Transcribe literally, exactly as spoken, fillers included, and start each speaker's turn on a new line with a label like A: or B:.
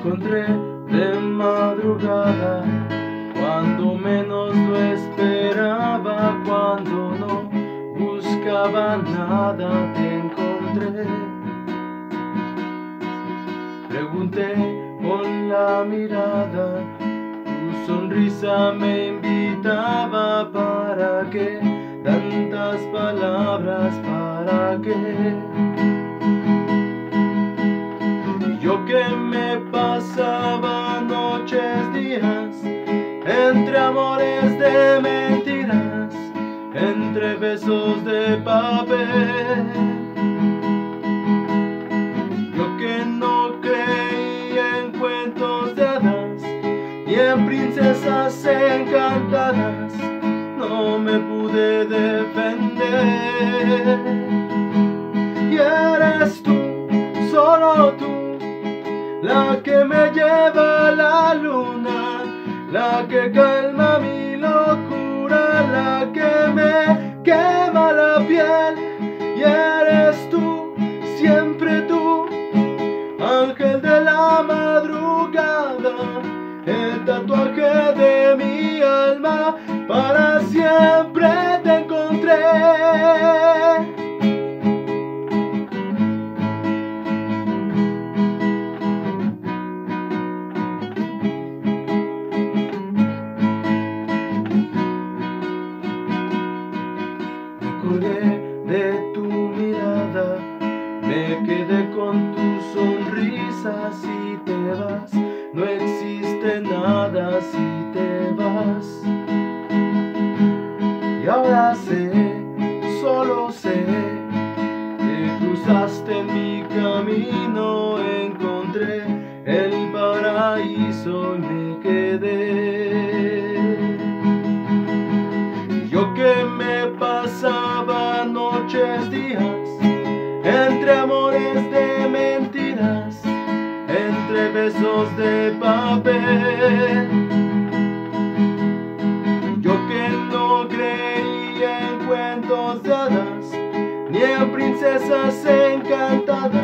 A: encontré de madrugada, cuando menos lo esperaba, cuando no buscaba nada, te encontré. Pregunté con la mirada, tu sonrisa me invitaba. ¿Para qué tantas palabras? ¿Para qué? Y yo que me pasaba noches, días, entre amores de mentiras, entre besos de papel. Yo que no creía en cuentos de hadas y en princesas encantadas, no me pude defender. Y eres tú, solo tú, la que me lleva a la luna, la que calma mi locura, la que me quema la piel. Y eres tú, siempre tú, ángel de la madrugada, el tatuaje de mi alma, para siempre te encontré. Me colgué de tu mirada, me quedé con tu sonrisa. Si te vas, no existe nada si te vas. Y ahora sé, solo sé, que cruzaste en mi camino, encontré el paraíso y me quedé. Y yo que me pasaba noches, días, entre amores de mentiras, entre besos de papel. Yo que no creía en cuentos de hadas ni en princesas encantadas,